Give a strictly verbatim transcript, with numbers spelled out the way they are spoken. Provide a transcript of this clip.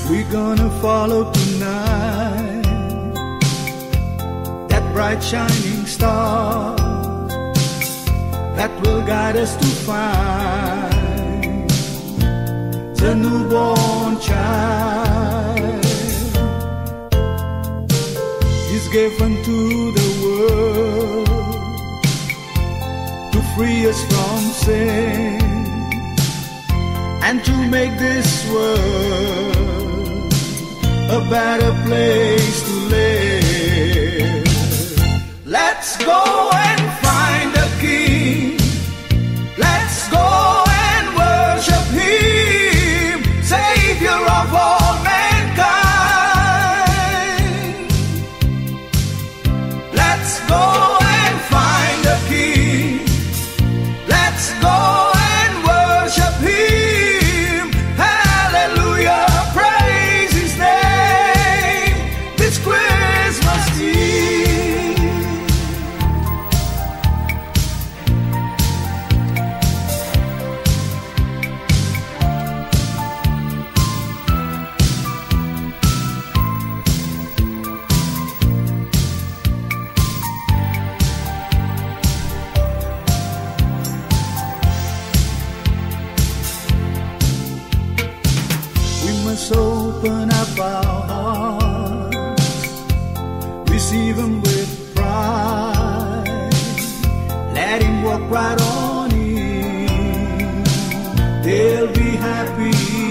We're gonna follow tonight that bright shining star that will guide us to find the newborn child. He's given to the world to free us from sin and to make this world a better place to live. Let's go and find the King. Let's go and worship Him, Savior of all mankind. Let's go and find the King. Let's go and worship Him. Hallelujah, praise His name this Christmas Eve. We must open up our hearts, receive Him with pride, let Him walk right on in. They'll be happy